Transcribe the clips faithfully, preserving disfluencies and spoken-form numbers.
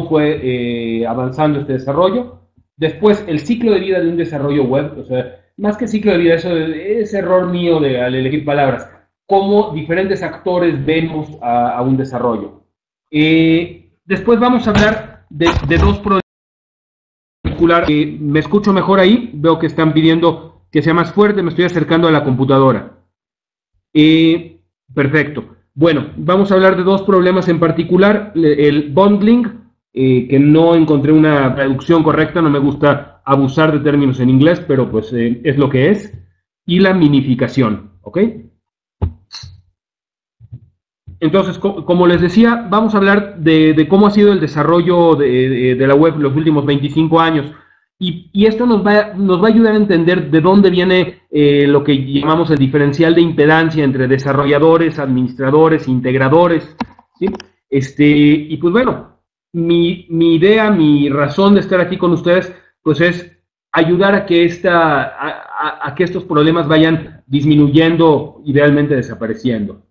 fue eh, avanzando este desarrollo. Después, el ciclo de vida de un desarrollo web, o sea, más que ciclo de vida, eso es error mío de, al elegir palabras, cómo diferentes actores vemos a, a un desarrollo. Eh, después vamos a hablar de, de dos problemas particulares. Eh, ¿Me escucho mejor ahí? Veo que están pidiendo que sea más fuerte, me estoy acercando a la computadora. Eh, perfecto. Bueno, vamos a hablar de dos problemas en particular. El bundling, eh, que no encontré una traducción correcta, no me gusta abusar de términos en inglés, pero pues eh, es lo que es. Y la minificación, ¿ok? Entonces, co como les decía, vamos a hablar de, de cómo ha sido el desarrollo de, de, de la web en los últimos veinticinco años. Y, y esto nos va, nos va a ayudar a entender de dónde viene eh, lo que llamamos el diferencial de impedancia entre desarrolladores, administradores, integradores, ¿sí? Este, y pues bueno, mi, mi idea, mi razón de estar aquí con ustedes, pues es ayudar a que, esta, a, a, a que estos problemas vayan disminuyendo, idealmente desapareciendo.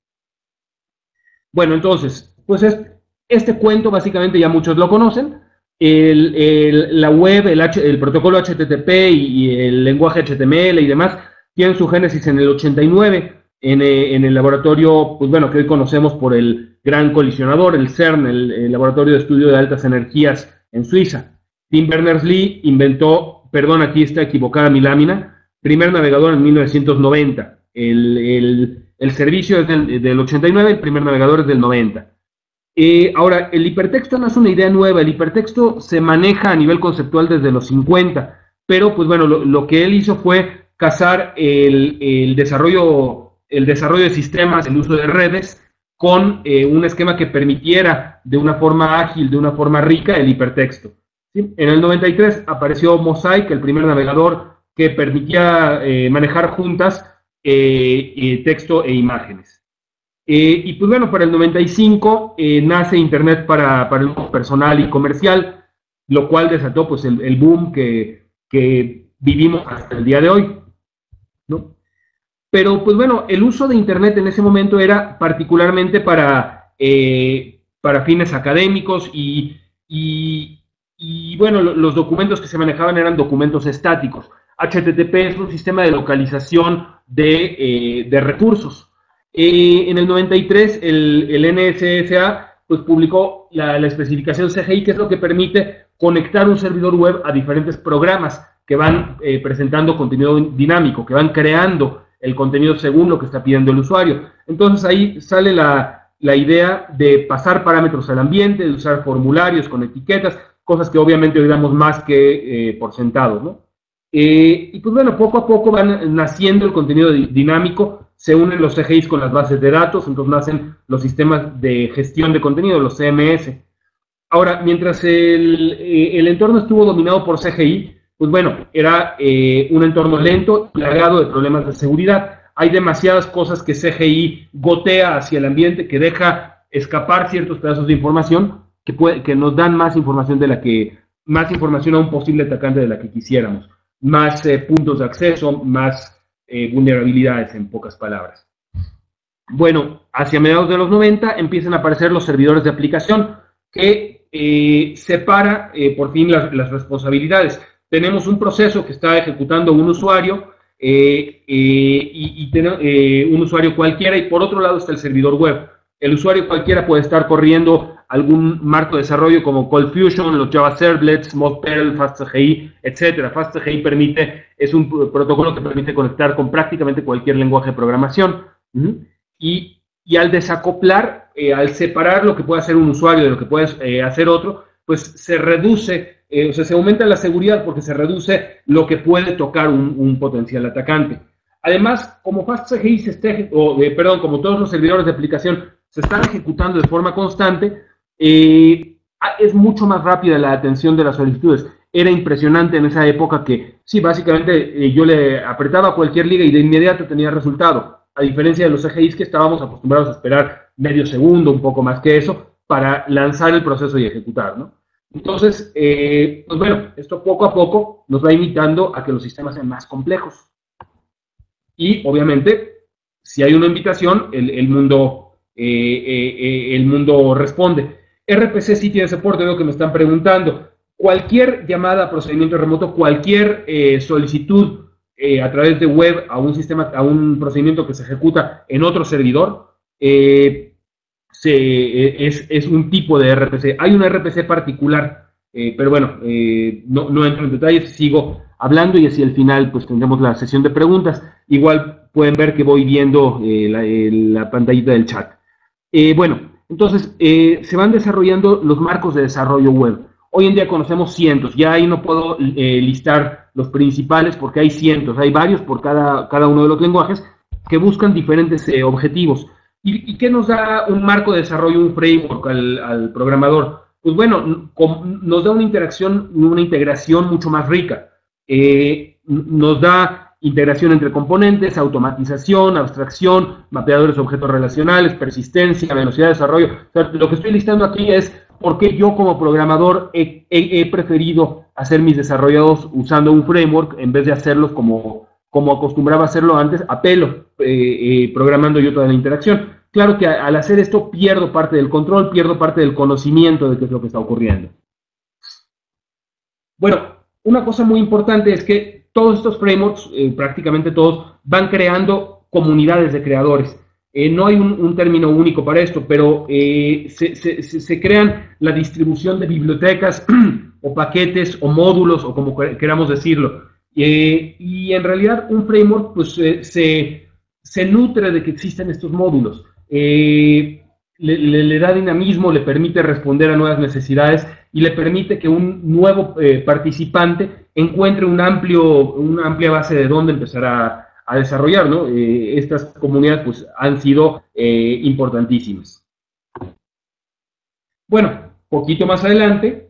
Bueno, entonces, pues es, este cuento básicamente ya muchos lo conocen. El, el, la web, el, H, el protocolo H T T P y, y el lenguaje H T M L y demás tienen su génesis en el ochenta y nueve en, en el laboratorio, pues bueno, que hoy conocemos por el gran colisionador, el CERN, el, el Laboratorio de Estudio de Altas Energías en Suiza. Tim Berners-Lee inventó, perdón, aquí está equivocada mi lámina, primer navegador en mil novecientos noventa. El, el, el servicio es del, del ochenta y nueve, el primer navegador es del noventa. Eh, ahora, el hipertexto no es una idea nueva, el hipertexto se maneja a nivel conceptual desde los cincuenta, pero pues bueno, lo, lo que él hizo fue casar el, el, desarrollo, el desarrollo de sistemas, el uso de redes, con eh, un esquema que permitiera de una forma ágil, de una forma rica, el hipertexto. ¿Sí? En el noventa y tres apareció Mosaic, el primer navegador que permitía eh, manejar juntas eh, eh, texto e imágenes. Eh, y pues bueno, para el noventa y cinco eh, nace Internet para, para el uso personal y comercial, lo cual desató pues el, el boom que, que vivimos hasta el día de hoy, ¿no? Pero pues bueno, el uso de Internet en ese momento era particularmente para, eh, para fines académicos y, y, y bueno, los documentos que se manejaban eran documentos estáticos. H T T P es un sistema de localización de, eh, de recursos. Eh, en el noventa y tres, el, el N S S A pues, publicó la, la especificación C G I, que es lo que permite conectar un servidor web a diferentes programas que van eh, presentando contenido dinámico, que van creando el contenido según lo que está pidiendo el usuario. Entonces ahí sale la, la idea de pasar parámetros al ambiente, de usar formularios con etiquetas, cosas que obviamente hoy damos más que eh, por sentados, ¿no? Eh, y pues bueno, poco a poco van naciendo el contenido dinámico, se unen los C G Is con las bases de datos, entonces nacen los sistemas de gestión de contenido, los C M S. Ahora, mientras el, eh, el entorno estuvo dominado por C G I, pues bueno, era eh, un entorno lento, plagado de problemas de seguridad. Hay demasiadas cosas que C G I gotea hacia el ambiente, que deja escapar ciertos pedazos de información que, puede, que nos dan más información de la que, más información a un posible atacante de la que quisiéramos. Más eh, puntos de acceso, más eh, vulnerabilidades, en pocas palabras. Bueno, hacia mediados de los noventa empiezan a aparecer los servidores de aplicación que eh, separa eh, por fin las, las responsabilidades. Tenemos un proceso que está ejecutando un usuario, eh, eh, y, y ten, eh, un usuario cualquiera, y por otro lado está el servidor web. El usuario cualquiera puede estar corriendo algún marco de desarrollo como ColdFusion, los Java Servlets, Modperl, FastCGI, etcétera. FastCGI permite, es un protocolo que permite conectar con prácticamente cualquier lenguaje de programación. Uh-huh. y, y al desacoplar, eh, al separar lo que puede hacer un usuario de lo que puede eh, hacer otro, pues se reduce, eh, o sea, se aumenta la seguridad porque se reduce lo que puede tocar un, un potencial atacante. Además, como FastCGI se esté, o, eh, perdón, como todos los servidores de aplicación se están ejecutando de forma constante, eh, es mucho más rápida la atención de las solicitudes. Era impresionante en esa época que, sí, básicamente eh, yo le apretaba cualquier liga y de inmediato tenía resultado, a diferencia de los C G Is que estábamos acostumbrados a esperar medio segundo, un poco más que eso, para lanzar el proceso y ejecutar, ¿no? Entonces, eh, pues bueno, esto poco a poco nos va invitando a que los sistemas sean más complejos. Y, obviamente, si hay una invitación, el, el mundo... Eh, eh, eh, el mundo responde. R P C sí tiene soporte, veo que me están preguntando. Cualquier llamada a procedimiento remoto, cualquier eh, solicitud eh, a través de web a un sistema, a un procedimiento que se ejecuta en otro servidor, eh, se, es, es un tipo de R P C. Hay una R P C particular, eh, pero bueno, eh, no, no entro en detalles, sigo hablando y así al final pues tendremos la sesión de preguntas. Igual pueden ver que voy viendo eh, la, eh, la pantallita del chat. Eh, bueno, entonces eh, se van desarrollando los marcos de desarrollo web. Hoy en día conocemos cientos, ya ahí no puedo eh, listar los principales porque hay cientos, hay varios por cada, cada uno de los lenguajes que buscan diferentes eh, objetivos. ¿Y, ¿Y qué nos da un marco de desarrollo, un framework al, al programador? Pues bueno, com, nos da una interacción, una integración mucho más rica. Eh, nos da integración entre componentes, automatización, abstracción, mapeadores de objetos relacionales, persistencia, velocidad de desarrollo. O sea, lo que estoy listando aquí es por qué yo como programador he, he, he preferido hacer mis desarrollados usando un framework en vez de hacerlos como, como acostumbraba a hacerlo antes, a pelo, eh, eh, programando yo toda la interacción. Claro que al hacer esto pierdo parte del control, pierdo parte del conocimiento de qué es lo que está ocurriendo. Bueno, una cosa muy importante es que todos estos frameworks, eh, prácticamente todos, van creando comunidades de creadores. Eh, no hay un, un término único para esto, pero eh, se, se, se crean la distribución de bibliotecas o paquetes o módulos o como queramos decirlo. Eh, y en realidad un framework pues, eh, se, se nutre de que existen estos módulos. Eh, le, le, le da dinamismo, le permite responder a nuevas necesidades y le permite que un nuevo eh, participante encuentre un amplio, una amplia base de dónde empezar a, a desarrollar, ¿no? Eh, estas comunidades pues, han sido eh, importantísimas. Bueno, poquito más adelante,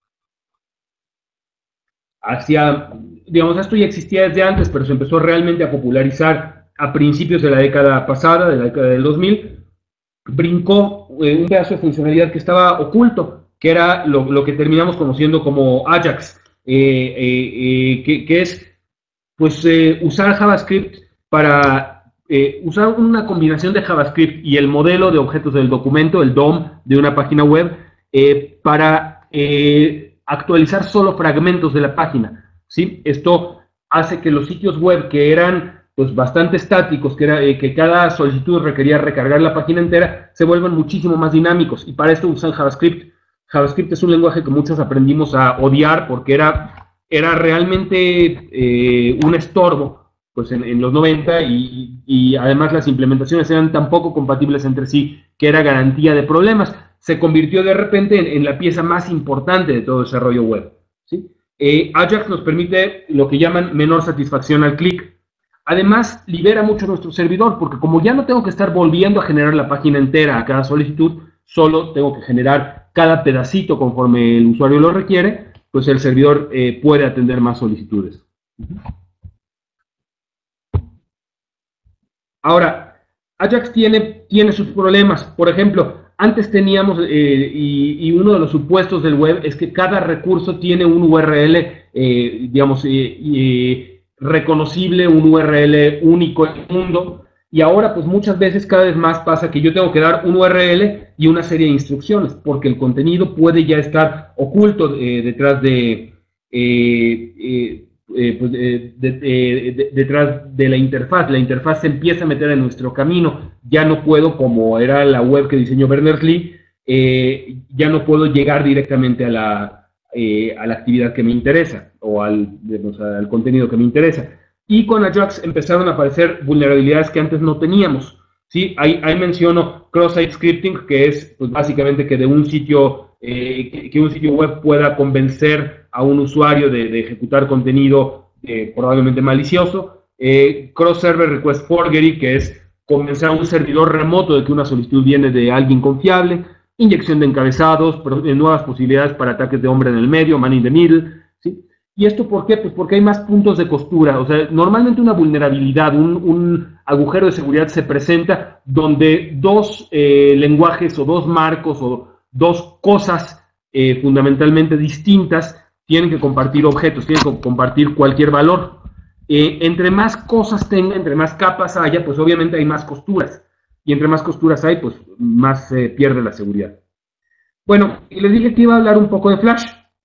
hacia, digamos, esto ya existía desde antes, pero se empezó realmente a popularizar a principios de la década pasada, de la década del dos mil, brincó eh, un pedazo de funcionalidad que estaba oculto, que era lo, lo que terminamos conociendo como Ajax, eh, eh, eh, que, que es pues eh, usar JavaScript para eh, usar una combinación de JavaScript y el modelo de objetos del documento, el D O M de una página web, eh, para eh, actualizar solo fragmentos de la página, ¿sí? Esto hace que los sitios web que eran pues, bastante estáticos, que, era, eh, que cada solicitud requería recargar la página entera, se vuelvan muchísimo más dinámicos, y para esto usan JavaScript. JavaScript es un lenguaje que muchos aprendimos a odiar porque era era realmente eh, un estorbo pues en, en los noventa y, y además las implementaciones eran tan poco compatibles entre sí que era garantía de problemas. Se convirtió de repente en, en la pieza más importante de todo desarrollo web, ¿sí? Eh, Ajax nos permite lo que llaman menor satisfacción al clic. Además, libera mucho nuestro servidor, porque como ya no tengo que estar volviendo a generar la página entera a cada solicitud, solo tengo que generar cada pedacito conforme el usuario lo requiere, pues el servidor eh, puede atender más solicitudes. Ahora, Ajax tiene, tiene sus problemas. Por ejemplo, antes teníamos, eh, y, y uno de los supuestos del web es que cada recurso tiene un U R L, eh, digamos, eh, eh, reconocible, un U R L único en el mundo. Y ahora, pues muchas veces, cada vez más pasa que yo tengo que dar un U R L y una serie de instrucciones, porque el contenido puede ya estar oculto eh, detrás de, eh, eh, eh, pues, eh, de, de, de, detrás de la interfaz. La interfaz se empieza a meter en nuestro camino. Ya no puedo, como era la web que diseñó Berners-Lee, eh, ya no puedo llegar directamente a la, eh, a la actividad que me interesa o al, digamos, al contenido que me interesa. Y con Ajax empezaron a aparecer vulnerabilidades que antes no teníamos, ¿sí? Ahí, ahí menciono cross-site scripting, que es pues, básicamente que de un sitio, eh, que, que un sitio web pueda convencer a un usuario de, de ejecutar contenido eh, probablemente malicioso. Eh, cross-server request forgery, que es convencer a un servidor remoto de que una solicitud viene de alguien confiable. Inyección de encabezados, nuevas posibilidades para ataques de hombre en el medio, man in the middle, ¿sí? ¿Y esto por qué? Pues porque hay más puntos de costura. O sea, normalmente una vulnerabilidad, un, un agujero de seguridad se presenta donde dos eh, lenguajes o dos marcos o dos cosas eh, fundamentalmente distintas tienen que compartir objetos, tienen que compartir cualquier valor. Eh, entre más cosas tenga, entre más capas haya, pues obviamente hay más costuras. Y entre más costuras hay, pues más se eh, pierde la seguridad. Bueno, y les dije que iba a hablar un poco de Flash.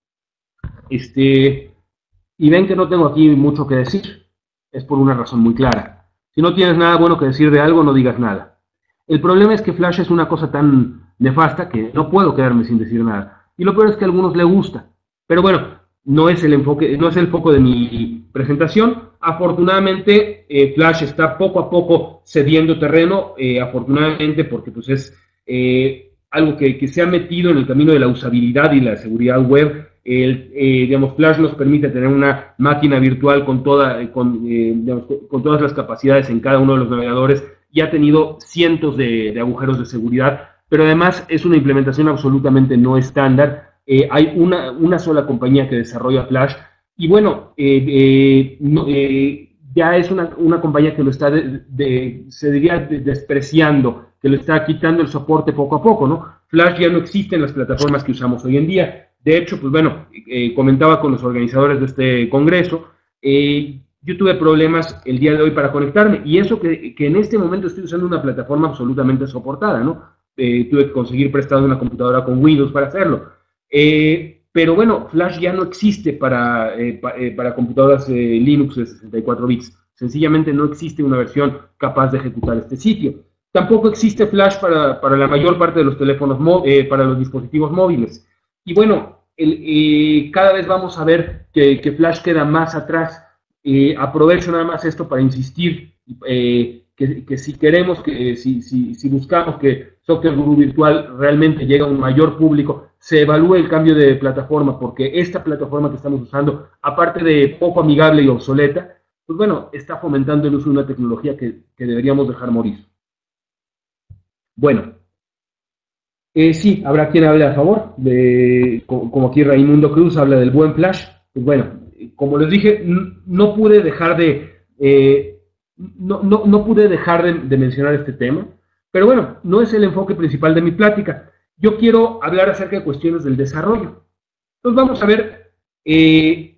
Este, y ven que no tengo aquí mucho que decir. Es por una razón muy clara. Si no tienes nada bueno que decir de algo, no digas nada. El problema es que Flash es una cosa tan nefasta que no puedo quedarme sin decir nada. Y lo peor es que a algunos les gusta. Pero bueno, no es el enfoque, no es el foco de mi presentación. Afortunadamente, eh, Flash está poco a poco cediendo terreno, eh, afortunadamente porque pues es eh, algo que, que se ha metido en el camino de la usabilidad y la seguridad web. El, eh, digamos, Flash nos permite tener una máquina virtual con, toda, con, eh, digamos, con todas las capacidades en cada uno de los navegadores y ha tenido cientos de, de agujeros de seguridad, pero además es una implementación absolutamente no estándar. Eh, hay una, una sola compañía que desarrolla Flash y bueno, eh, eh, no, eh, ya es una, una compañía que lo está, de, de, se diría, de, despreciando, que lo está quitando el soporte poco a poco, ¿no? Flash ya no existe en las plataformas que usamos hoy en día. De hecho, pues bueno, eh, comentaba con los organizadores de este congreso, eh, yo tuve problemas el día de hoy para conectarme, y eso que, que en este momento estoy usando una plataforma absolutamente soportada, ¿no? Eh, tuve que conseguir prestado una computadora con Windows para hacerlo. Eh, pero bueno, Flash ya no existe para, eh, pa, eh, para computadoras eh, Linux de sesenta y cuatro bits. Sencillamente no existe una versión capaz de ejecutar este sitio. Tampoco existe Flash para, para la mayor parte de los teléfonos, eh, para los dispositivos móviles. Y bueno, el, eh, cada vez vamos a ver que, que Flash queda más atrás. Eh, aprovecho nada más esto para insistir eh, que, que si queremos, que si, si, si buscamos que Software Guru Virtual realmente llegue a un mayor público, se evalúe el cambio de plataforma, porque esta plataforma que estamos usando, aparte de poco amigable y obsoleta, pues bueno, está fomentando el uso de una tecnología que, que deberíamos dejar morir. Bueno, eh, sí, habrá quien hable a favor, de, como aquí Raimundo Cruz habla del buen Flash. Pues bueno, como les dije, no pude dejar de, eh, no, no, no pude dejar de, de mencionar este tema, pero bueno, no es el enfoque principal de mi plática. Yo quiero hablar acerca de cuestiones del desarrollo. Entonces vamos a ver, eh,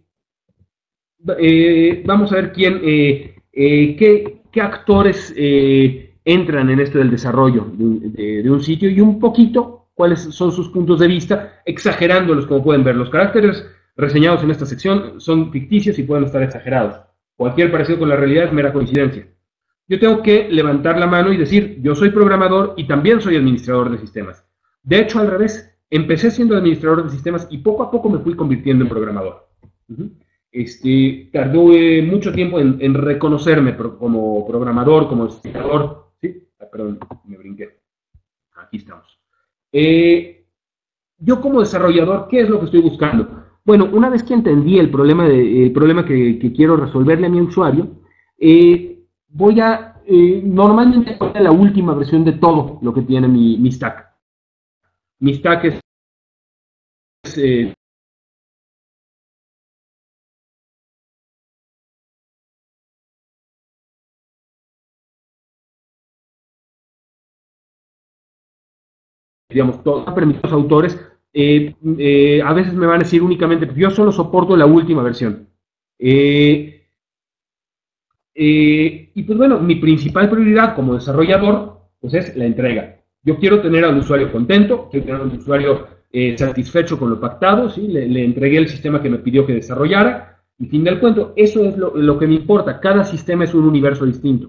eh, vamos a ver quién, eh, eh, qué, qué actores eh, entran en esto del desarrollo de, de, de un sitio, y un poquito cuáles son sus puntos de vista, exagerándolos como pueden ver. Los caracteres reseñados en esta sección son ficticios y pueden estar exagerados. Cualquier parecido con la realidad es mera coincidencia. Yo tengo que levantar la mano y decir, yo soy programador y también soy administrador de sistemas. De hecho, al revés, empecé siendo administrador de sistemas y poco a poco me fui convirtiendo en programador. Uh-huh. Este, tardó eh, mucho tiempo en, en reconocerme pro, como programador, como desarrollador. ¿Sí? Ah, perdón, me brinqué. Aquí estamos. Eh, yo como desarrollador, ¿qué es lo que estoy buscando? Bueno, una vez que entendí el problema, de, el problema que, que quiero resolverle a mi usuario, eh, voy a, eh, normalmente poner la última versión de todo lo que tiene mi, mi stack. Mi stack es, es eh, digamos, todos permitidos autores. Eh, eh, a veces me van a decir únicamente, yo solo soporto la última versión. Eh, eh, y pues bueno, mi principal prioridad como desarrollador, pues es la entrega. Yo quiero tener al usuario contento, quiero tener al usuario eh, satisfecho con lo pactado, ¿sí? le, le entregué el sistema que me pidió que desarrollara, y fin del cuento. Eso es lo, lo que me importa. Cada sistema es un universo distinto.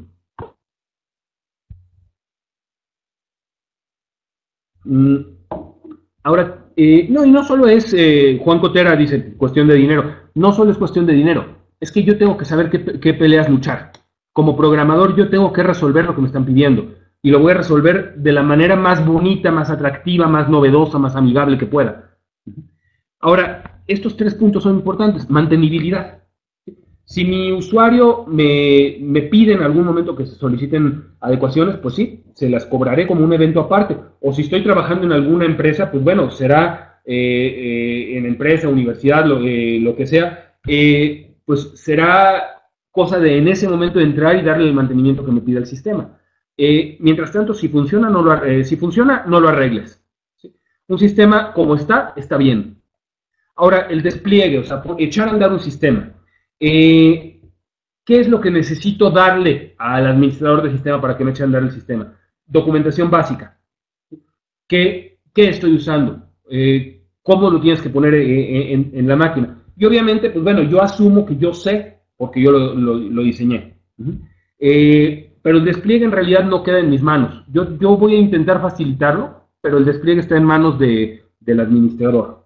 Mm. Ahora, eh, no, y no solo es, eh, Juan Cotera dice, cuestión de dinero. No solo es cuestión de dinero. Es que yo tengo que saber qué, qué peleas luchar. Como programador, yo tengo que resolver lo que me están pidiendo. Y lo voy a resolver de la manera más bonita, más atractiva, más novedosa, más amigable que pueda. Ahora, estos tres puntos son importantes. Mantenibilidad. Si mi usuario me, me pide en algún momento que se soliciten adecuaciones, pues sí, se las cobraré como un evento aparte. O si estoy trabajando en alguna empresa, pues bueno, será eh, eh, en empresa, universidad, lo, eh, lo que sea, eh, pues será cosa de en ese momento entrar y darle el mantenimiento que me pida el sistema. Eh, mientras tanto, si funciona, no lo, eh, si funciona, no lo arregles. ¿Sí? Un sistema como está, está bien. Ahora, el despliegue, o sea, echar a andar un sistema. Eh, ¿Qué es lo que necesito darle al administrador del sistema para que me eche a andar el sistema? Documentación básica. ¿Qué, qué estoy usando? eh, cómo lo tienes que poner en, en, en, la máquina. Y obviamente, pues bueno, yo asumo que yo sé, porque yo lo, lo, lo diseñé. Uh-huh. eh, pero el despliegue en realidad no queda en mis manos. Yo, yo voy a intentar facilitarlo, pero el despliegue está en manos de, del administrador.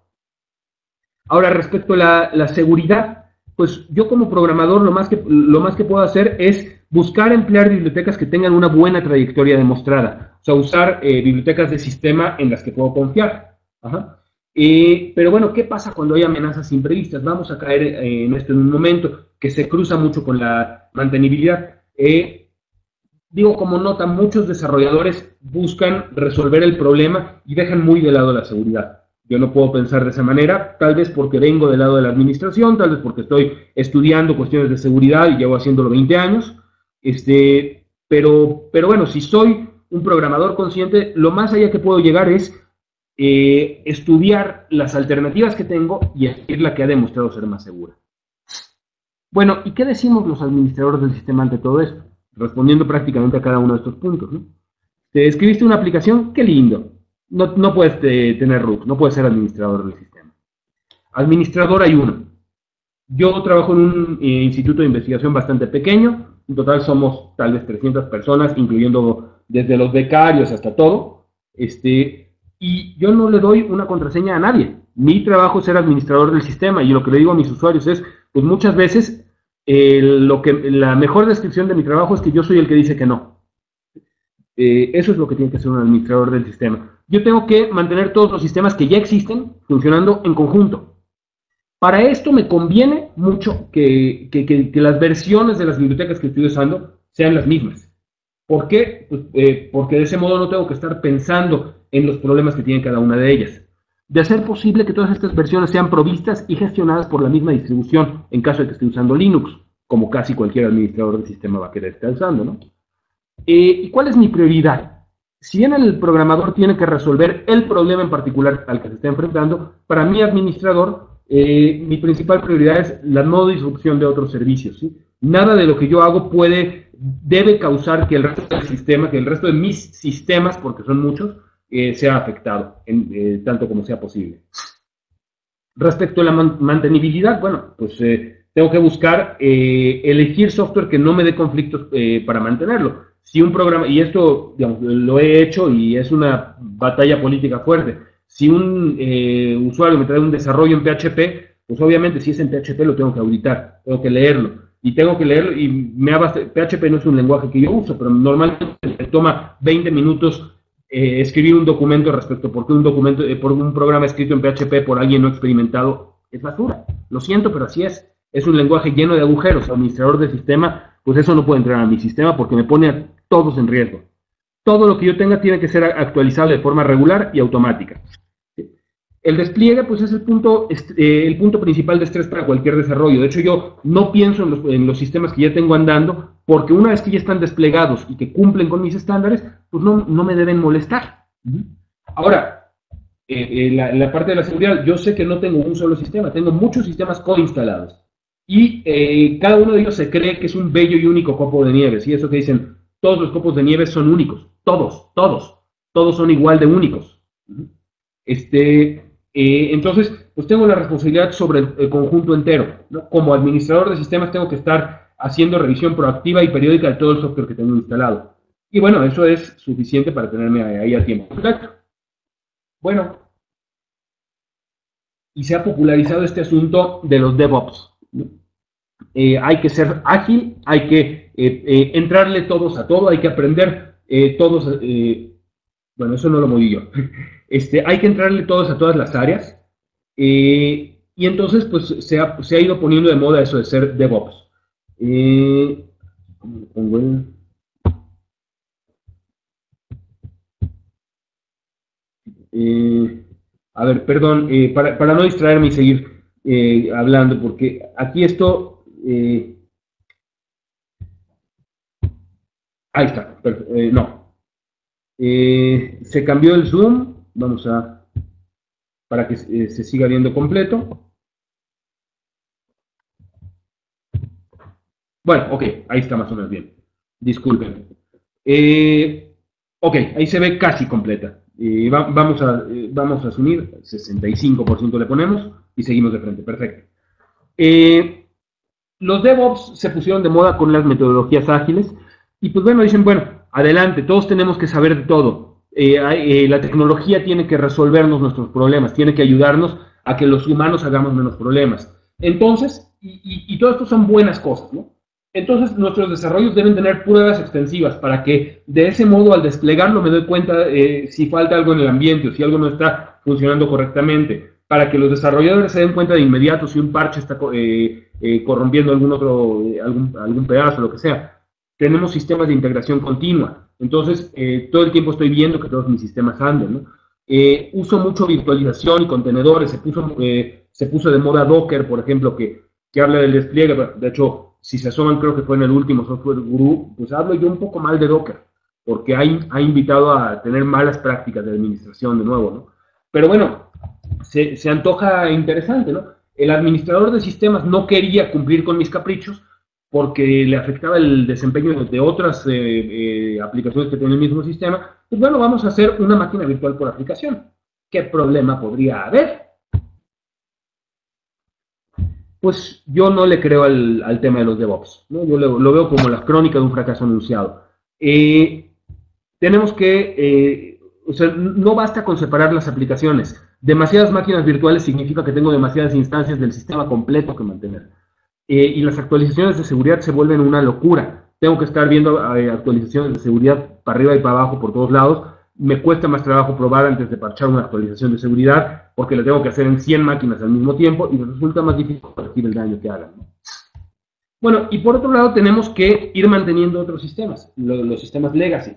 Ahora, respecto a la, la seguridad, pues yo como programador lo más, que, lo más que puedo hacer es buscar emplear bibliotecas que tengan una buena trayectoria demostrada. O sea, usar eh, bibliotecas de sistema en las que puedo confiar. Ajá. Eh, pero bueno, ¿qué pasa cuando hay amenazas imprevistas? Vamos a caer eh, en esto en un momento, que se cruza mucho con la mantenibilidad. Eh, digo, como nota, muchos desarrolladores buscan resolver el problema y dejan muy de lado la seguridad. Yo no puedo pensar de esa manera, tal vez porque vengo del lado de la administración, tal vez porque estoy estudiando cuestiones de seguridad y llevo haciéndolo veinte años, este, pero, pero bueno, si soy un programador consciente, lo más allá que puedo llegar es eh, estudiar las alternativas que tengo y elegir la que ha demostrado ser más segura. Bueno, ¿y qué decimos los administradores del sistema ante todo esto? Respondiendo prácticamente a cada uno de estos puntos, ¿no? Te escribiste una aplicación, qué lindo. No, no puedes eh, tener root, no puedes ser administrador del sistema. Administrador hay uno. Yo trabajo en un eh, instituto de investigación bastante pequeño. En total somos tal vez trescientas personas, incluyendo desde los becarios hasta todo. Este, y yo no le doy una contraseña a nadie. Mi trabajo es ser administrador del sistema. Y lo que le digo a mis usuarios es, pues muchas veces, eh, lo que, la mejor descripción de mi trabajo es que yo soy el que dice que no. Eh, eso es lo que tiene que hacer un administrador del sistema. Yo tengo que mantener todos los sistemas que ya existen funcionando en conjunto. Para esto me conviene mucho que, que, que, que las versiones de las bibliotecas que estoy usando sean las mismas. ¿Por qué? Pues, eh, porque de ese modo no tengo que estar pensando en los problemas que tiene cada una de ellas. De ser posible que todas estas versiones sean provistas y gestionadas por la misma distribución, en caso de que esté usando Linux, como casi cualquier administrador del sistema va a querer estar usando, ¿no? Eh, ¿Y cuál es mi prioridad? Si bien el programador tiene que resolver el problema en particular al que se está enfrentando, para mi administrador, eh, mi principal prioridad es la no disrupción de otros servicios, ¿sí? Nada de lo que yo hago puede, debe causar que el resto del sistema, que el resto de mis sistemas, porque son muchos, eh, sea afectado, en, eh, tanto como sea posible. Respecto a la man mantenibilidad, bueno, pues eh, tengo que buscar eh, elegir software que no me dé conflictos eh, para mantenerlo. Si un programa, y esto digamos, lo he hecho y es una batalla política fuerte, si un eh, usuario me trae un desarrollo en P H P, pues obviamente si es en P H P lo tengo que auditar, tengo que leerlo, y tengo que leerlo, y me abaste, P H P no es un lenguaje que yo uso, pero normalmente me toma veinte minutos eh, escribir un documento respecto a por qué un documento, eh, por un programa escrito en P H P por alguien no experimentado es basura. Lo siento, pero así es. Es un lenguaje lleno de agujeros. Administrador de sistema, pues eso no puede entrar a mi sistema porque me pone a todos en riesgo. Todo lo que yo tenga tiene que ser actualizable de forma regular y automática. El despliegue, pues es el punto, eh, el punto principal de estrés para cualquier desarrollo. De hecho, yo no pienso en los, en los sistemas que ya tengo andando, porque una vez que ya están desplegados y que cumplen con mis estándares, pues no, no me deben molestar. Ahora, eh, eh, la, la parte de la seguridad, yo sé que no tengo un solo sistema, tengo muchos sistemas coinstalados. Y eh, cada uno de ellos se cree que es un bello y único copo de nieve. ¿Sí? Eso que dicen, todos los copos de nieve son únicos. Todos, todos. Todos son igual de únicos. Este, eh, entonces, pues tengo la responsabilidad sobre el, el conjunto entero, ¿no? Como administrador de sistemas tengo que estar haciendo revisión proactiva y periódica de todo el software que tengo instalado. Y bueno, eso es suficiente para tenerme ahí a tiempo. Bueno, y se ha popularizado este asunto de los DevOps. Eh, hay que ser ágil, hay que eh, eh, entrarle todos a todo, hay que aprender eh, todos, eh, bueno, eso no lo moví yo, este, hay que entrarle todos a todas las áreas, eh, y entonces pues se ha, se ha ido poniendo de moda eso de ser DevOps. Eh, eh, a ver, perdón, eh, para, para no distraerme y seguir eh, hablando, porque aquí esto... Eh, ahí está, eh, no. Eh, se cambió el zoom, vamos a, para que eh, se siga viendo completo. Bueno, ok, ahí está más o menos bien. Disculpen. Eh, ok, ahí se ve casi completa. Eh, va, vamos, a, eh, vamos a asumir, sesenta y cinco por ciento le ponemos y seguimos de frente, perfecto. Eh, los DevOps se pusieron de moda con las metodologías ágiles y pues bueno, dicen, bueno, adelante, todos tenemos que saber de todo. Eh, eh, la tecnología tiene que resolvernos nuestros problemas, tiene que ayudarnos a que los humanos hagamos menos problemas. Entonces, y, y, y todo esto son buenas cosas, ¿no? Entonces, nuestros desarrollos deben tener pruebas extensivas para que de ese modo, al desplegarlo, me doy cuenta eh, si falta algo en el ambiente o si algo no está funcionando correctamente, para que los desarrolladores se den cuenta de inmediato si un parche está eh, eh, corrompiendo algún otro, eh, algún, algún pedazo, lo que sea. Tenemos sistemas de integración continua, entonces eh, todo el tiempo estoy viendo que todos mis sistemas anden, ¿no? Eh, uso mucho virtualización y contenedores, se puso, eh, se puso de moda Docker, por ejemplo, que, que habla del despliegue, de hecho, si se asoman, creo que fue en el último Software Guru, pues hablo yo un poco mal de Docker, porque ha, ha invitado a tener malas prácticas de administración de nuevo, ¿no? Pero bueno, se, se antoja interesante, ¿no? El administrador de sistemas no quería cumplir con mis caprichos porque le afectaba el desempeño de otras eh, eh, aplicaciones que tienen el mismo sistema. Pues bueno, vamos a hacer una máquina virtual por aplicación. ¿Qué problema podría haber? Pues yo no le creo al, al tema de los DevOps, ¿no? Yo lo, lo veo como la crónica de un fracaso anunciado. Eh, tenemos que, eh, o sea, no basta con separar las aplicaciones. Demasiadas máquinas virtuales significa que tengo demasiadas instancias del sistema completo que mantener. Eh, y las actualizaciones de seguridad se vuelven una locura. Tengo que estar viendo eh, actualizaciones de seguridad para arriba y para abajo por todos lados. Me cuesta más trabajo probar antes de parchar una actualización de seguridad porque la tengo que hacer en cien máquinas al mismo tiempo y me resulta más difícil corregir el daño que hagan, ¿no? Bueno, y por otro lado tenemos que ir manteniendo otros sistemas, los, los sistemas legacy.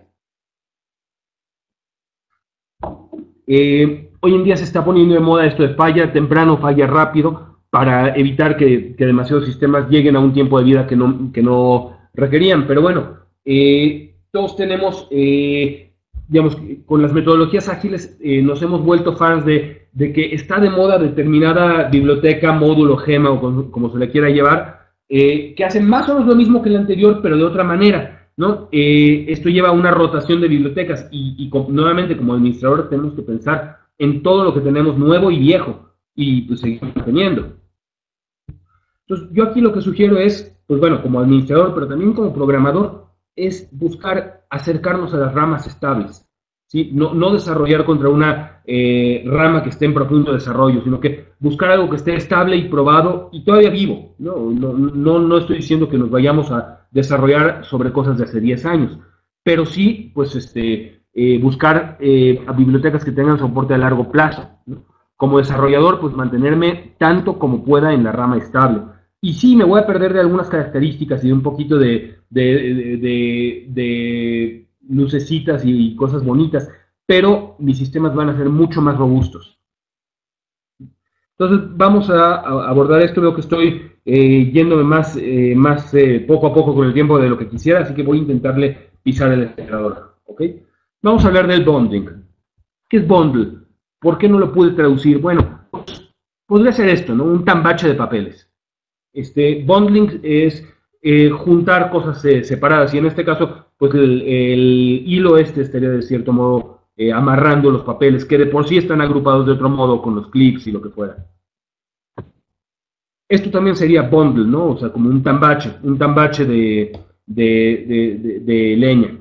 Eh, hoy en día se está poniendo de moda esto de falla temprano, falla rápido, para evitar que, que demasiados sistemas lleguen a un tiempo de vida que no, que no requerían. Pero bueno, eh, todos tenemos, eh, digamos, con las metodologías ágiles eh, nos hemos vuelto fans de, de que está de moda determinada biblioteca, módulo, gema o como, como se le quiera llevar, eh, que hacen más o menos lo mismo que el anterior, pero de otra manera, ¿no? Eh, esto lleva a una rotación de bibliotecas y, y con, nuevamente como administradores tenemos que pensar en todo lo que tenemos nuevo y viejo y pues seguir manteniendo. Entonces yo aquí lo que sugiero es, pues bueno, como administrador, pero también como programador, es buscar acercarnos a las ramas estables, ¿sí? No, no desarrollar contra una eh, rama que esté en profundo desarrollo, sino que buscar algo que esté estable y probado y todavía vivo, ¿no? No, no, no estoy diciendo que nos vayamos a desarrollar sobre cosas de hace diez años, pero sí, pues, este, eh, buscar eh, a bibliotecas que tengan soporte a largo plazo, ¿no? Como desarrollador, pues mantenerme tanto como pueda en la rama estable. Y sí, me voy a perder de algunas características y de un poquito de, de, de, de, de lucecitas y cosas bonitas, pero mis sistemas van a ser mucho más robustos. Entonces, vamos a, a abordar esto. Veo que estoy eh, yéndome más, eh, más eh, poco a poco con el tiempo de lo que quisiera, así que voy a intentarle pisar el acelerador, ¿ok? Vamos a hablar del bundling. ¿Qué es bundle? ¿Por qué no lo pude traducir? Bueno, pues, podría ser esto, ¿no? Un tambache de papeles. Este, bundling es eh, juntar cosas eh, separadas y en este caso, pues el, el hilo este estaría de cierto modo eh, amarrando los papeles que de por sí están agrupados de otro modo con los clips y lo que fuera. Esto también sería bundle, ¿no? O sea, como un tambache, un tambache de, de, de, de, de leña.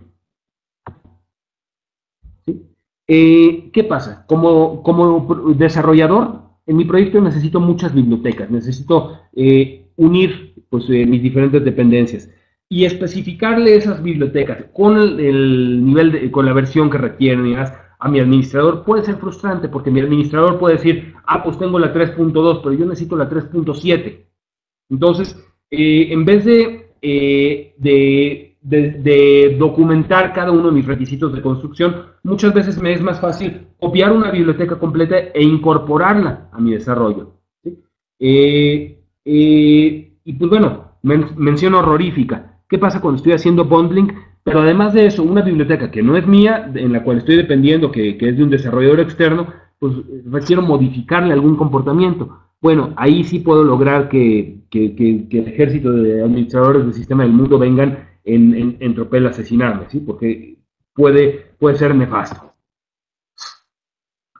¿Sí? Eh, ¿Qué pasa? Como, como desarrollador, en mi proyecto necesito muchas bibliotecas, necesito eh, unir pues, eh, mis diferentes dependencias y especificarle esas bibliotecas con el, el nivel, de, con la versión que requieren y a mi administrador puede ser frustrante porque mi administrador puede decir, ah, pues tengo la tres punto dos, pero yo necesito la tres punto siete. Entonces, eh, en vez de, eh, de, de, de documentar cada uno de mis requisitos de construcción, muchas veces me es más fácil copiar una biblioteca completa e incorporarla a mi desarrollo, ¿sí? Eh, eh, y pues bueno, men mención horrorífica. ¿Qué pasa cuando estoy haciendo bundling? Pero además de eso, una biblioteca que no es mía, en la cual estoy dependiendo, que, que es de un desarrollador externo, pues requiero modificarle algún comportamiento. Bueno, ahí sí puedo lograr que, que, que, que el ejército de administradores del sistema del mundo vengan en, en, en tropel a asesinarme, ¿sí? Porque puede, puede ser nefasto.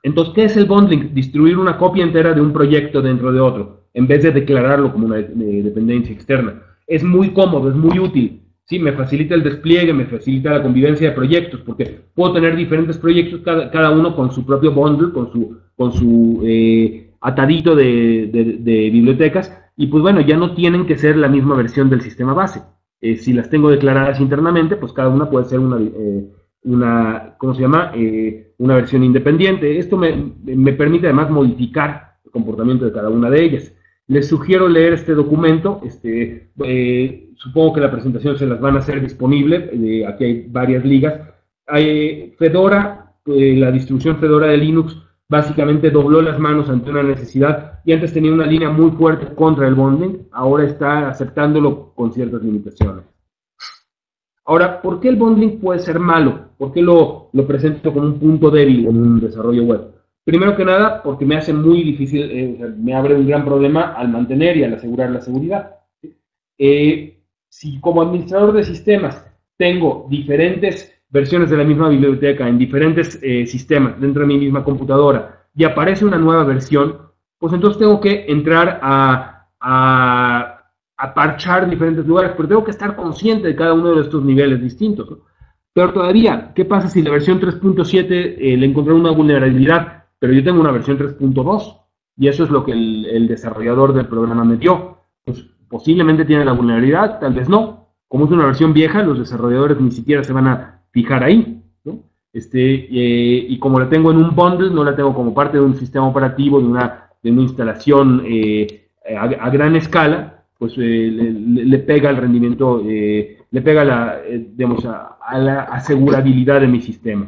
Entonces, ¿qué es el bundling? Distribuir una copia entera de un proyecto dentro de otro, en vez de declararlo como una de, de dependencia externa. Es muy cómodo, es muy útil. Sí, me facilita el despliegue, me facilita la convivencia de proyectos, porque puedo tener diferentes proyectos, cada, cada uno con su propio bundle, con su, con su eh, atadito de, de, de bibliotecas, y pues bueno, ya no tienen que ser la misma versión del sistema base. Eh, si las tengo declaradas internamente, pues cada una puede ser una... Eh, una, ¿cómo se llama? Eh, una versión independiente. Esto me, me permite además modificar el comportamiento de cada una de ellas. Les sugiero leer este documento. Este, eh, supongo que la presentación se las van a hacer disponible. Eh, aquí hay varias ligas. Hay, Fedora, eh, la distribución Fedora de Linux, básicamente dobló las manos ante una necesidad y antes tenía una línea muy fuerte contra el bundling. Ahora está aceptándolo con ciertas limitaciones. Ahora, ¿por qué el bundling puede ser malo? ¿Por qué lo, lo presento como un punto débil en un desarrollo web? Primero que nada, porque me hace muy difícil, eh, me abre un gran problema al mantener y al asegurar la seguridad. Eh, si como administrador de sistemas tengo diferentes versiones de la misma biblioteca en diferentes eh, sistemas dentro de mi misma computadora y aparece una nueva versión, pues entonces tengo que entrar a... a a parchar diferentes lugares, pero tengo que estar consciente de cada uno de estos niveles distintos, ¿no? Pero todavía, ¿qué pasa si la versión tres punto siete eh, le encontré una vulnerabilidad, pero yo tengo una versión tres punto dos? Y eso es lo que el, el desarrollador del programa me dio. Pues posiblemente tiene la vulnerabilidad, tal vez no. Como es una versión vieja, los desarrolladores ni siquiera se van a fijar ahí, ¿no? Este, eh, y como la tengo en un bundle, no la tengo como parte de un sistema operativo, de una, de una instalación eh, a, a gran escala, pues eh, le, le pega el rendimiento, eh, le pega la, eh, digamos, a, a la asegurabilidad de mi sistema.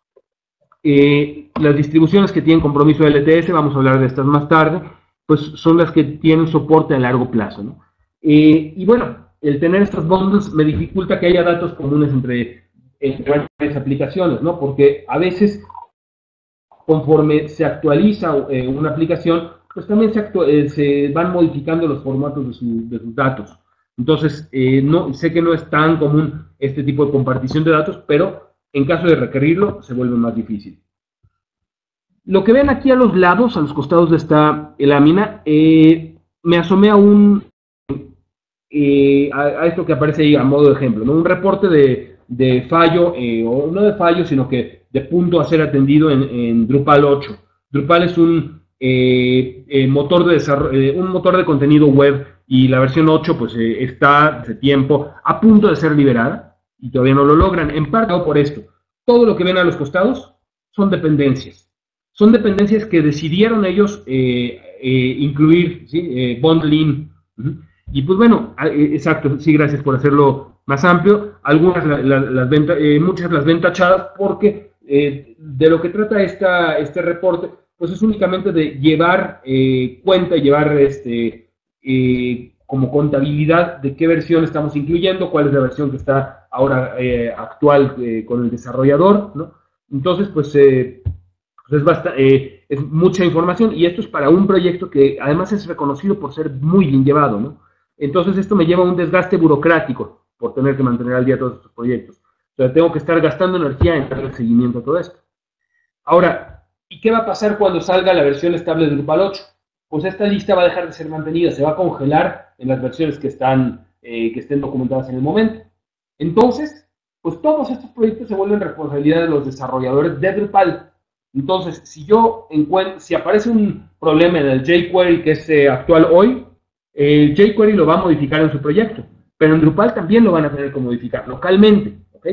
Eh, las distribuciones que tienen compromiso de L T S, vamos a hablar de estas más tarde, pues son las que tienen soporte a largo plazo, ¿no? Eh, y bueno, el tener estos bundles me dificulta que haya datos comunes entre, entre varias aplicaciones, ¿no? Porque a veces, conforme se actualiza eh, una aplicación, pues también se, eh, se van modificando los formatos de, su, de sus datos. Entonces, eh, no, sé que no es tan común este tipo de compartición de datos, pero en caso de requerirlo, se vuelve más difícil. Lo que ven aquí a los lados, a los costados de esta lámina, eh, me asomé a un, eh, a, a esto que aparece ahí a modo de ejemplo, ¿no? Un reporte de, de fallo, eh, o no de fallo, sino que de punto a ser atendido en, en Drupal ocho. Drupal es un Eh, eh, motor de desarrollo, eh, un motor de contenido web, y la versión ocho pues eh, está hace tiempo a punto de ser liberada y todavía no lo logran, en parte por esto. Todo lo que ven a los costados son dependencias, son dependencias que decidieron ellos eh, eh, incluir, ¿sí? eh, bundling, uh-huh. Y pues bueno, eh, exacto, sí, gracias por hacerlo más amplio. Algunas la, la, las ven, eh, muchas las ven tachadas porque eh, de lo que trata esta, este reporte pues es únicamente de llevar eh, cuenta, llevar este, eh, como contabilidad de qué versión estamos incluyendo, cuál es la versión que está ahora eh, actual eh, con el desarrollador, ¿no? Entonces, pues, eh, pues es, bastante, eh, es mucha información, y esto es para un proyecto que además es reconocido por ser muy bien llevado, ¿no? Entonces esto me lleva a un desgaste burocrático por tener que mantener al día todos estos proyectos. O sea, tengo que estar gastando energía en darle seguimiento a todo esto. Ahora, ¿y qué va a pasar cuando salga la versión estable de Drupal ocho? Pues esta lista va a dejar de ser mantenida, se va a congelar en las versiones que, están, eh, que estén documentadas en el momento. Entonces, pues todos estos proyectos se vuelven responsabilidad de los desarrolladores de Drupal. Entonces, si yo encuentro, si aparece un problema en el jQuery que es eh, actual hoy, el eh, jQuery lo va a modificar en su proyecto, pero en Drupal también lo van a tener que modificar localmente, ¿ok?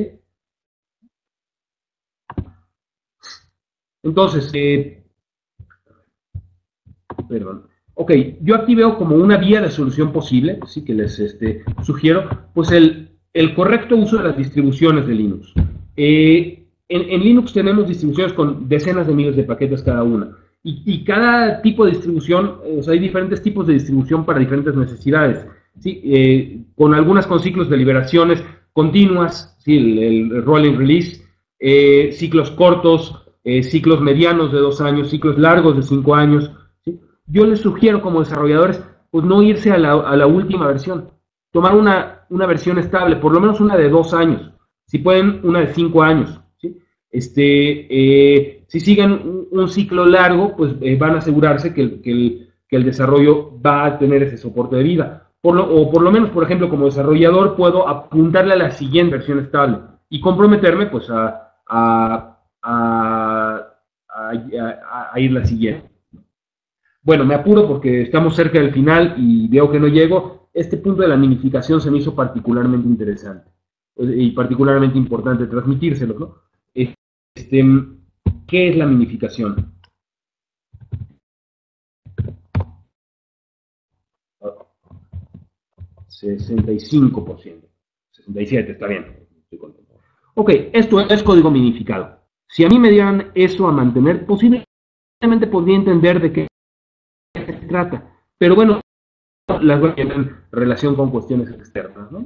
Entonces, eh, perdón. Ok, yo aquí veo como una vía de solución posible, sí que les este, sugiero, pues el, el correcto uso de las distribuciones de Linux. Eh, en, en Linux tenemos distribuciones con decenas de miles de paquetes cada una, y, y cada tipo de distribución, eh, o sea, hay diferentes tipos de distribución para diferentes necesidades, ¿sí? Eh, con algunas con ciclos de liberaciones continuas, ¿sí? el, el rolling release, eh, ciclos cortos, eh, ciclos medianos de dos años, ciclos largos de cinco años. Yo les sugiero como desarrolladores, pues no irse a la, a la última versión, tomar una, una versión estable, por lo menos una de dos años, si pueden una de cinco años, ¿sí? Este, eh, si siguen un, un, ciclo largo, pues eh, van a asegurarse que el, que, el, que el desarrollo va a tener ese soporte de vida. Por lo, o por lo menos, por ejemplo, como desarrollador, puedo apuntarle a la siguiente versión estable y comprometerme pues a, a, a, a, a, a ir la siguiente. Bueno, me apuro porque estamos cerca del final y veo que no llego. Este punto de la minificación se me hizo particularmente interesante y particularmente importante transmitírselo, ¿no? Este, ¿qué es la minificación? sesenta y cinco por ciento. sesenta y siete, está bien. Estoy contento. Ok, esto es código minificado. Si a mí me dieran eso a mantener, posiblemente podría entender de qué se trata. Pero bueno, las voy a tener en relación con cuestiones externas, ¿no?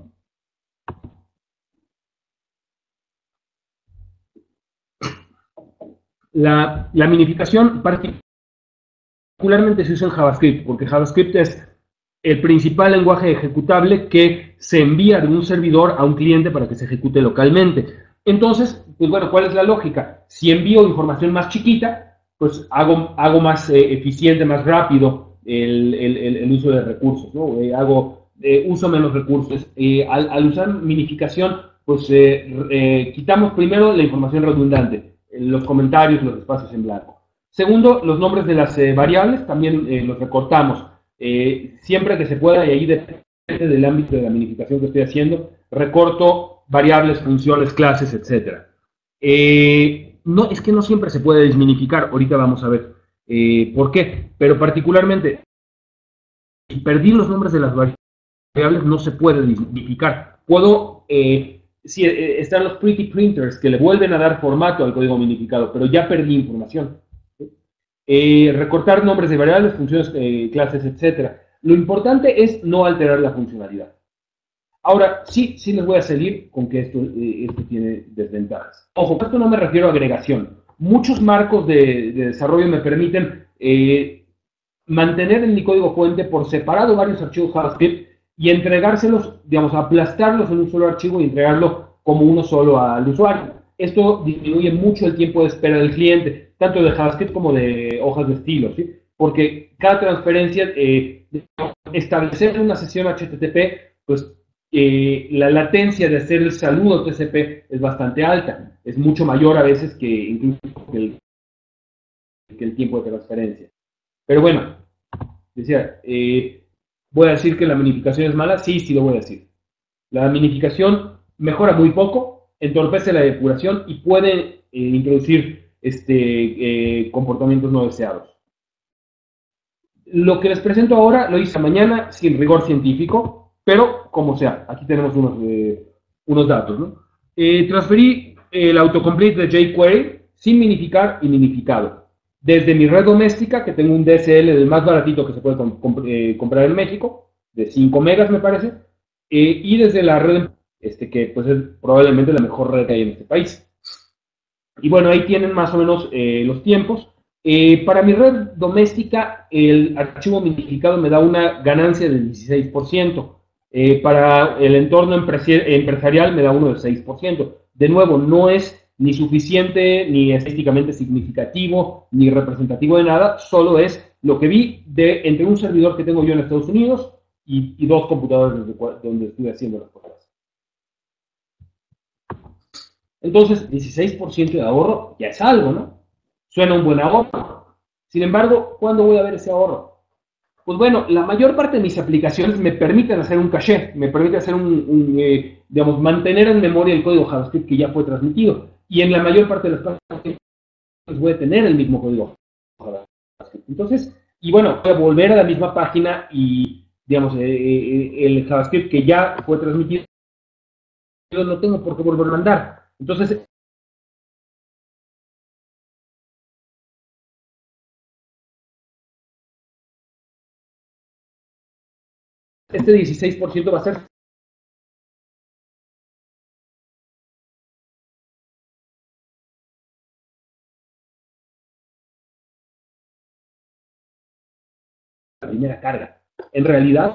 La, la minificación particularmente se usa en JavaScript, porque JavaScript es el principal lenguaje ejecutable que se envía de un servidor a un cliente para que se ejecute localmente. Entonces, pues bueno, ¿cuál es la lógica? Si envío información más chiquita, pues hago, hago más eh, eficiente, más rápido el, el, el, uso de recursos, ¿no? Eh, hago, eh, uso menos recursos. Eh, al, al, usar minificación, pues eh, eh, quitamos primero la información redundante, los comentarios, los espacios en blanco. Segundo, los nombres de las eh, variables también eh, los recortamos. Eh, siempre que se pueda, y ahí depende del ámbito de la minificación que estoy haciendo, recorto variables, funciones, clases, etcétera. Eh, no, es que no siempre se puede desminificar, ahorita vamos a ver eh, por qué, pero particularmente, si perdí los nombres de las variables, no se puede minificar. Puedo, eh, si eh, están los pretty printers que le vuelven a dar formato al código minificado, pero ya perdí información. Eh, recortar nombres de variables, funciones, eh, clases, etcétera. Lo importante es no alterar la funcionalidad. Ahora, sí, sí les voy a salir con que esto, eh, esto tiene desventajas. Ojo, esto no me refiero a agregación. Muchos marcos de, de desarrollo me permiten eh, mantener en mi código fuente por separado varios archivos JavaScript y entregárselos, digamos, aplastarlos en un solo archivo y entregarlo como uno solo al usuario. Esto disminuye mucho el tiempo de espera del cliente, tanto de JavaScript como de hojas de estilo, ¿sí? Porque cada transferencia, eh, establecer una sesión H T T P, pues eh, la latencia de hacer el saludo T C P es bastante alta, es mucho mayor a veces que incluso que el, que el tiempo de transferencia. Pero bueno, decía, eh, ¿voy a decir que la minificación es mala? Sí, sí lo voy a decir. La minificación mejora muy poco, entorpece la depuración y puede eh, introducir este, eh, comportamientos no deseados. Lo que les presento ahora lo hice mañana sin rigor científico, pero como sea, aquí tenemos unos, eh, unos datos, ¿no? Eh, transferí el autocomplete de jQuery sin minificar y minificado. Desde mi red doméstica, que tengo un D S L del más baratito que se puede comp comp eh, comprar en México, de cinco megas me parece, eh, y desde la red, este, que pues es probablemente la mejor red que hay en este país. Y bueno, ahí tienen más o menos eh, los tiempos. Eh, para mi red doméstica, el archivo minificado me da una ganancia del dieciséis por ciento. Eh, para el entorno empresarial me da uno del seis por ciento. De nuevo, no es ni suficiente, ni estadísticamente significativo, ni representativo de nada, solo es lo que vi de entre un servidor que tengo yo en Estados Unidos y, y dos computadores desde donde estoy haciendo las cosas. Entonces, dieciséis por ciento de ahorro ya es algo, ¿no? Suena un buen ahorro. Sin embargo, ¿cuándo voy a ver ese ahorro? Pues bueno, la mayor parte de mis aplicaciones me permiten hacer un caché, me permite hacer un, un eh, digamos, mantener en memoria el código JavaScript que ya fue transmitido. Y en la mayor parte de las cosas pues voy a tener el mismo código JavaScript. Entonces, y bueno, voy a volver a la misma página y, digamos, eh, el JavaScript que ya fue transmitido, yo no tengo por qué volverlo a mandar. Entonces, este dieciséis por ciento va a ser la primera carga. En realidad,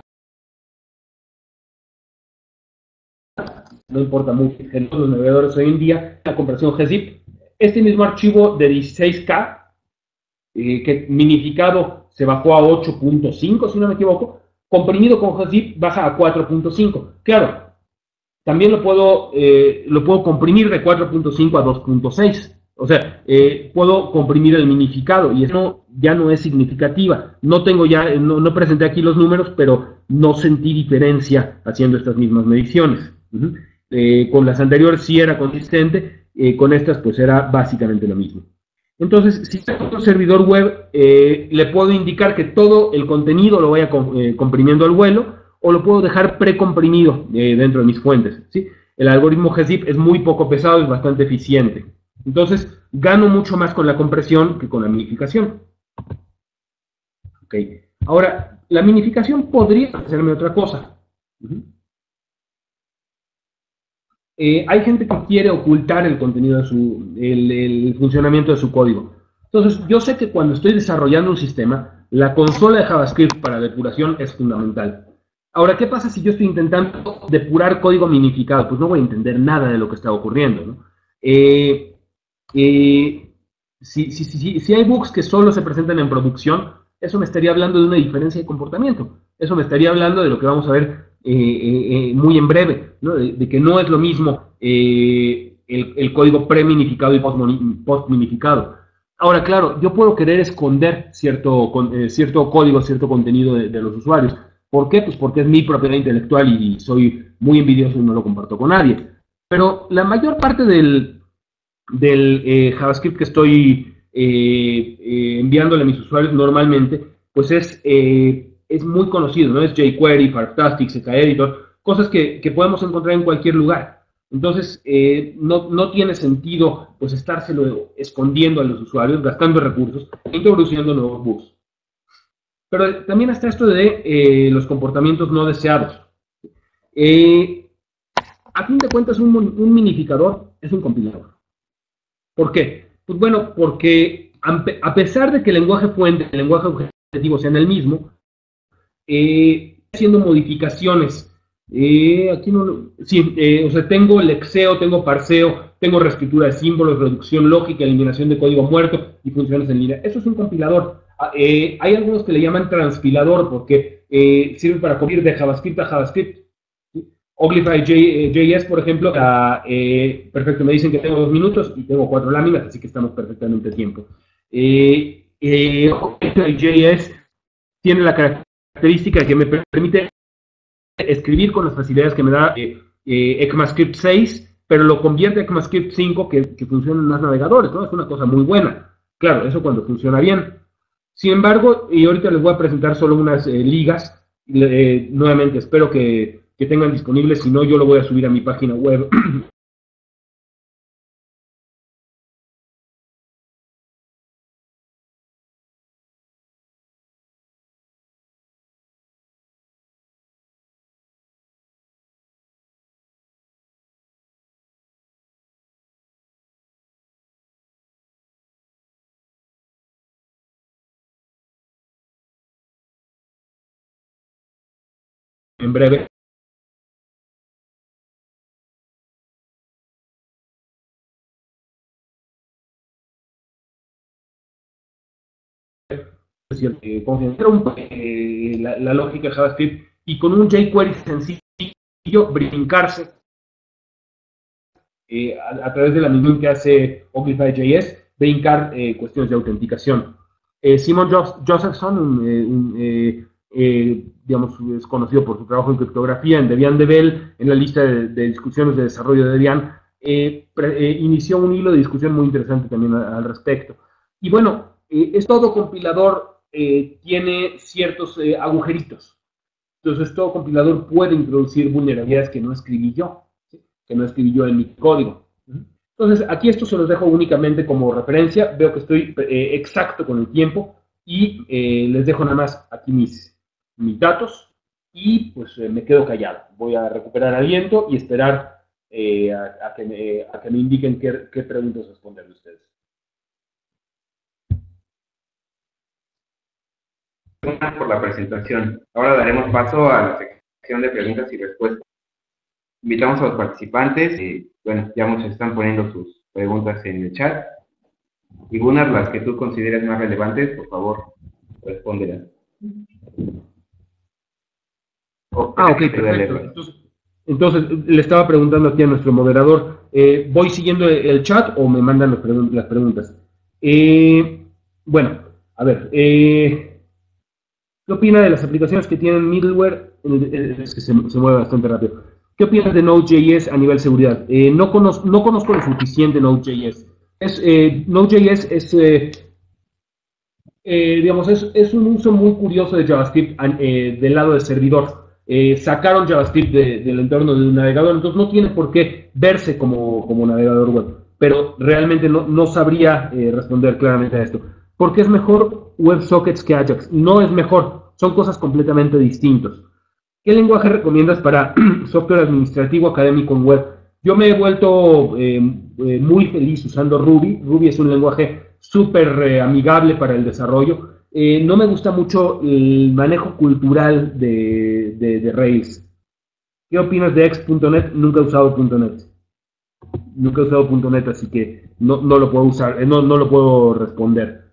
no importa mucho. En todos los navegadores hoy en día, la conversión gzip este mismo archivo de dieciséis K, eh, que minificado se bajó a ocho punto cinco, si no me equivoco, comprimido con zip baja a cuatro punto cinco. Claro, también lo puedo, eh, lo puedo comprimir de cuatro punto cinco a dos punto seis. O sea, eh, puedo comprimir el minificado y eso ya no es significativa. No tengo ya, no, no presenté aquí los números, pero no sentí diferencia haciendo estas mismas mediciones. Uh-huh. eh, con las anteriores sí era consistente, eh, con estas pues era básicamente lo mismo. Entonces, si tengo un servidor web, eh, le puedo indicar que todo el contenido lo vaya eh, comprimiendo al vuelo, o lo puedo dejar precomprimido eh, dentro de mis fuentes, ¿sí? El algoritmo gzip es muy poco pesado, es bastante eficiente. Entonces, gano mucho más con la compresión que con la minificación. Ok. Ahora, la minificación podría hacerme otra cosa. Uh-huh. Eh, hay gente que quiere ocultar el contenido de su, el, el funcionamiento de su código. Entonces, yo sé que cuando estoy desarrollando un sistema, la consola de JavaScript para depuración es fundamental. Ahora, ¿qué pasa si yo estoy intentando depurar código minificado? Pues no voy a entender nada de lo que está ocurriendo, ¿no? Eh, eh, si, si, si, si hay bugs que solo se presentan en producción, eso me estaría hablando de una diferencia de comportamiento. Eso me estaría hablando de lo que vamos a ver eh, eh, muy en breve, ¿no? de, de que no es lo mismo eh, el, el código pre-minificado y post-minificado. Ahora, claro, yo puedo querer esconder cierto, eh, cierto código, cierto contenido de, de los usuarios. ¿Por qué? Pues porque es mi propiedad intelectual y soy muy envidioso y no lo comparto con nadie. Pero la mayor parte del, del eh, JavaScript que estoy eh, eh, enviándole a mis usuarios normalmente, pues es, eh, es muy conocido, ¿no? Es jQuery, Fantastic, C K Editor, cosas que, que podemos encontrar en cualquier lugar. Entonces, eh, no, no tiene sentido pues estárselo escondiendo a los usuarios, gastando recursos e introduciendo nuevos bugs. Pero también está esto de eh, los comportamientos no deseados. Eh, a fin de cuentas, un, un minificador es un compilador. ¿Por qué? Pues bueno, porque a pesar de que el lenguaje fuente y el lenguaje objetivo sean el mismo, eh, haciendo modificaciones. Eh, aquí no, sí, eh, o sea, tengo lexeo, tengo parseo, tengo reescritura de símbolos, reducción lógica, eliminación de código muerto y funciones en línea. Eso es un compilador. Eh, hay algunos que le llaman transpilador porque eh, sirve para convertir de JavaScript a JavaScript. Uglify J S, por ejemplo, uh, eh, perfecto, me dicen que tengo dos minutos y tengo cuatro láminas, así que estamos perfectamente a tiempo. Eh, eh, Uglify J S tiene la característica que me permite escribir con las facilidades que me da eh, eh, ECMAScript seis, pero lo convierte a ECMAScript cinco que, que funciona en más navegadores, ¿no? Es una cosa muy buena. Claro, eso cuando funciona bien. Sin embargo, y ahorita les voy a presentar solo unas eh, ligas, eh, nuevamente espero que que tengan disponibles, si no yo lo voy a subir a mi página web. En breve. Eh, la, la lógica de JavaScript y con un jQuery sencillo brincarse eh, a, a través de la misma que hace Uglify J S, brincar eh, cuestiones de autenticación. Eh, Simon Josephson, un, eh, un eh, eh, digamos, es conocido por su trabajo en criptografía en Debian D B L, en la lista de, de discusiones de desarrollo de Debian, eh, pre, eh, inició un hilo de discusión muy interesante también a, al respecto. Y bueno, eh, es todo compilador eh, tiene ciertos eh, agujeritos. Entonces, todo compilador puede introducir vulnerabilidades que no escribí yo, ¿sí? que no escribí yo en mi código. Entonces, aquí esto se los dejo únicamente como referencia. Veo que estoy eh, exacto con el tiempo y eh, les dejo nada más aquí mis, mis datos y pues eh, me quedo callado. Voy a recuperar aliento y esperar eh, a, a, que me, a que me indiquen qué, qué preguntas responder de ustedes. Gracias por la presentación. Ahora daremos paso a la sección de preguntas y respuestas. invitamos a los participantes. Eh, bueno, ya muchos están poniendo sus preguntas en el chat. Y Gunnar, las que tú consideres más relevantes, por favor, respóndelas. Oh, ah, ok, perfecto. Entonces, entonces, le estaba preguntando aquí a nuestro moderador, eh, ¿voy siguiendo el chat o me mandan las, pregun las preguntas? Eh, bueno, a ver, eh, ¿qué opina de las aplicaciones que tienen middleware? Es que se, se mueve bastante rápido. ¿Qué opinas de Node.js a nivel seguridad? Eh, no, conozco, no conozco lo suficiente de Node.js. Es, eh, Node.js es, eh, eh, digamos, es, es un uso muy curioso de JavaScript eh, del lado del servidor. Eh, sacaron JavaScript de, del entorno de un navegador, entonces no tiene por qué verse como, como navegador web, pero realmente no, no sabría eh, responder claramente a esto. ¿Por qué es mejor WebSockets que Ajax? No es mejor, son cosas completamente distintas. ¿Qué lenguaje recomiendas para software administrativo académico en web? Yo me he vuelto eh, eh, muy feliz usando Ruby. Ruby es un lenguaje súper eh, amigable para el desarrollo. Eh, no me gusta mucho el manejo cultural de, de, de Rails. ¿Qué opinas de ex punto net? Nunca he usado punto net. Nunca he usado punto net, así que no, no lo puedo usar, eh, no, no lo puedo responder.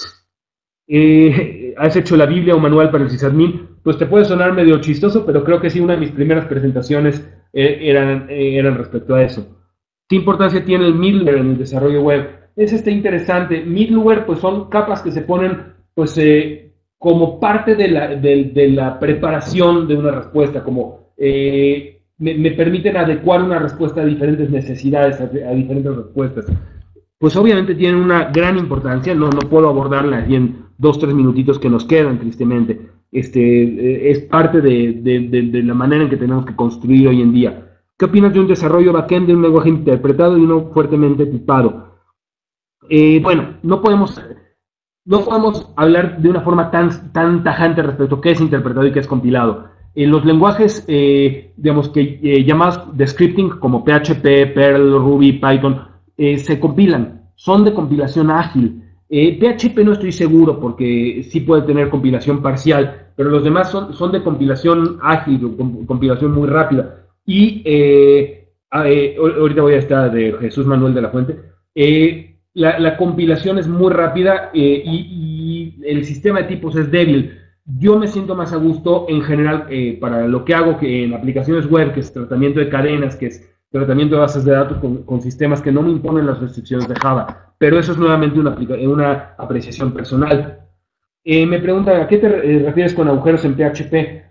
Eh, ¿Has hecho la Biblia o manual para el sysadmin? Pues te puede sonar medio chistoso, pero creo que sí, una de mis primeras presentaciones eh, eran, eh, eran respecto a eso. ¿Qué importancia tiene el middleware en el desarrollo web? Es este interesante. Middleware, pues son capas que se ponen, pues, eh, como parte de la, de, de la preparación de una respuesta, como eh, me, me, permiten adecuar una respuesta a diferentes necesidades, a, a diferentes respuestas. Pues obviamente tienen una gran importancia, no, no puedo abordarla aquí en dos, tres minutitos que nos quedan, tristemente. Este, eh, es parte de, de, de, de la manera en que tenemos que construir hoy en día. ¿Qué opinas de un desarrollo backend de un lenguaje interpretado y uno fuertemente tipado? Eh, bueno, no podemos, no podemos hablar de una forma tan, tan tajante respecto a qué es interpretado y qué es compilado. En los lenguajes, eh, digamos que eh, llamados de scripting, como P H P, Perl, Ruby, Python, eh, se compilan, son de compilación ágil. Eh, P H P no estoy seguro porque sí puede tener compilación parcial, pero los demás son, son de compilación ágil, compilación muy rápida. Y eh, eh, ahorita voy a estar de Jesús Manuel de la Fuente. Eh, la, la, compilación es muy rápida eh, y, y el sistema de tipos es débil. Yo me siento más a gusto en general eh, para lo que hago que en aplicaciones web, que es tratamiento de cadenas, que es tratamiento de bases de datos con, con sistemas que no me imponen las restricciones de Java. Pero eso es nuevamente una, una apreciación personal. Eh, me preguntan, ¿a qué te refieres con agujeros en P H P?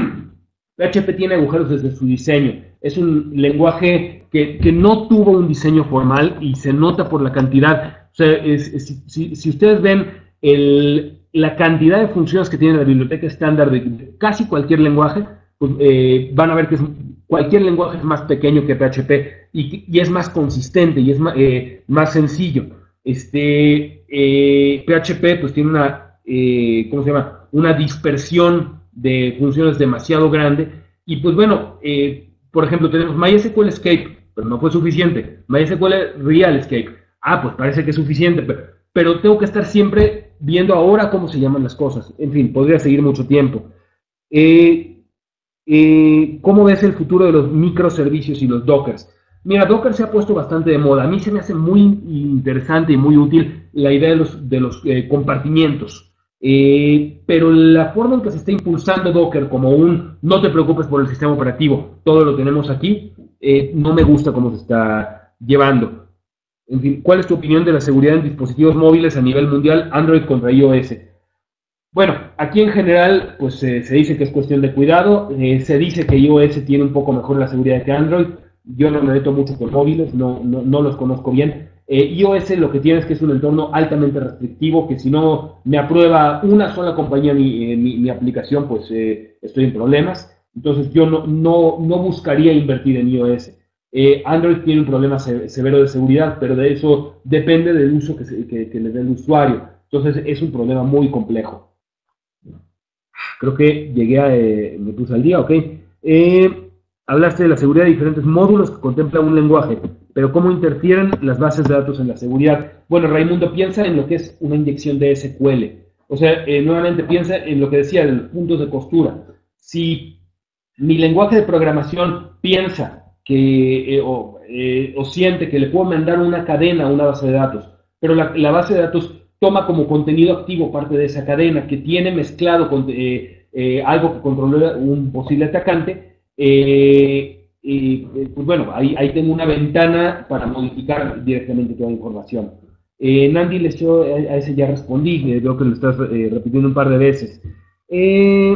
P H P tiene agujeros desde su diseño. Es un lenguaje que, que no tuvo un diseño formal y se nota por la cantidad. O sea, es, es, si, si ustedes ven el, la cantidad de funciones que tiene la biblioteca estándar de, de casi cualquier lenguaje, pues, eh, van a ver que es, cualquier lenguaje es más pequeño que P H P y, y es más consistente y es más, eh, más sencillo. Este, eh, P H P pues tiene una, eh, ¿cómo se llama? Una dispersión de funciones demasiado grande y pues bueno, eh, por ejemplo tenemos MySQL Escape, pero no fue suficiente. MySQL Real Escape, ah, pues parece que es suficiente, pero, pero tengo que estar siempre viendo ahora cómo se llaman las cosas. En fin, podría seguir mucho tiempo. Eh, eh, ¿Cómo ves el futuro de los microservicios y los Dockers? Mira, Docker se ha puesto bastante de moda. A mí se me hace muy interesante y muy útil la idea de los, de los eh, compartimientos. Eh, pero la forma en que se está impulsando Docker como un no te preocupes por el sistema operativo, todo lo tenemos aquí, eh, no me gusta cómo se está llevando. En fin, ¿cuál es tu opinión de la seguridad en dispositivos móviles a nivel mundial, Android contra iOS? Bueno, aquí en general pues eh, se dice que es cuestión de cuidado, eh, se dice que iOS tiene un poco mejor la seguridad que Android. Yo no me meto mucho con móviles, no, no, no los conozco bien. Eh, iOS lo que tiene es que es un entorno altamente restrictivo, que si no me aprueba una sola compañía mi, eh, mi, mi aplicación, pues eh, estoy en problemas. Entonces yo no, no, no buscaría invertir en iOS. Eh, Android tiene un problema se severo de seguridad, pero de eso depende del uso que, se, que, que le dé el usuario. Entonces es un problema muy complejo. Creo que llegué a... Eh, me puse al día, ok. Eh, Hablaste de la seguridad de diferentes módulos que contempla un lenguaje, pero ¿cómo interfieren las bases de datos en la seguridad? Bueno, Raimundo, piensa en lo que es una inyección de S Q L. O sea, eh, nuevamente piensa en lo que decía, de los puntos de costura. Si mi lenguaje de programación piensa que, eh, o, eh, o siente que le puedo mandar una cadena a una base de datos, pero la, la base de datos toma como contenido activo parte de esa cadena, que tiene mezclado con eh, eh, algo que controla un posible atacante, eh, y, pues bueno, ahí, ahí tengo una ventana para modificar directamente toda la información. Eh, Nandi, les yo a ese ya respondí, eh, veo que lo estás eh, repitiendo un par de veces. Eh,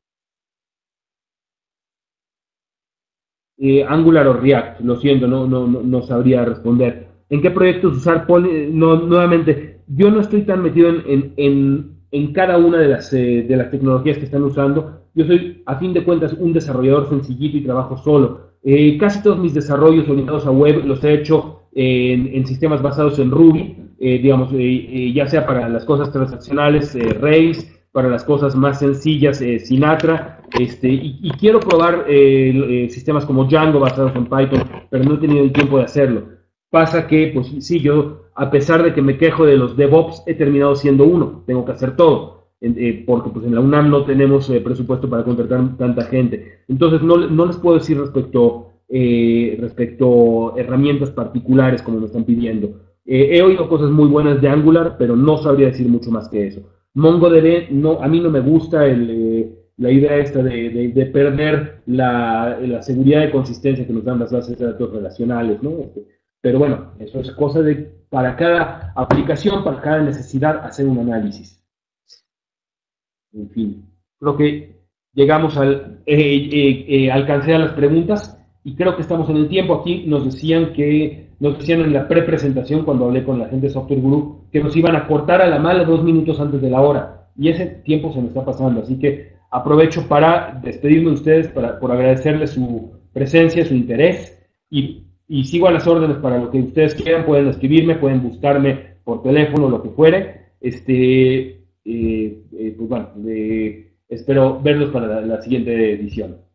eh, Angular o React, lo siento, no, no, no, no sabría responder. ¿En qué proyectos usar Poly? No, nuevamente, yo no estoy tan metido en, en, en, en cada una de las, eh, de las tecnologías que están usando. Yo soy, a fin de cuentas, un desarrollador sencillito y trabajo solo. Eh, casi todos mis desarrollos orientados a web los he hecho eh, en, en sistemas basados en Ruby, eh, digamos, eh, eh, ya sea para las cosas transaccionales, eh, Rails, para las cosas más sencillas, eh, Sinatra, este, y, y quiero probar eh, eh, sistemas como Django basados en Python, pero no he tenido el tiempo de hacerlo. Pasa que, pues sí, yo, a pesar de que me quejo de los DevOps, he terminado siendo uno, tengo que hacer todo, eh, porque pues en la UNAM no tenemos eh, presupuesto para contratar tanta gente. Entonces, no, no les puedo decir respecto, eh, respecto a herramientas particulares como me están pidiendo. Eh, he oído cosas muy buenas de Angular, pero no sabría decir mucho más que eso. MongoDB, no, a mí no me gusta el, eh, la idea esta de, de, de perder la, la, seguridad de consistencia que nos dan las bases de datos relacionales, ¿no? Pero bueno, eso es cosa de, para cada aplicación, para cada necesidad, hacer un análisis. En fin, creo que llegamos al, eh, eh, eh, alcancé a las preguntas y creo que estamos en el tiempo. Aquí nos decían que, nos decían en la pre-presentación cuando hablé con la gente de Software Guru, que nos iban a cortar a la mala dos minutos antes de la hora, y ese tiempo se me está pasando, así que aprovecho para despedirme de ustedes, para, por agradecerles su presencia, su interés, y, y sigo a las órdenes para lo que ustedes quieran. Pueden escribirme, pueden buscarme por teléfono, lo que fuere. Este, eh, eh, pues bueno, eh, espero verlos para la, la siguiente edición.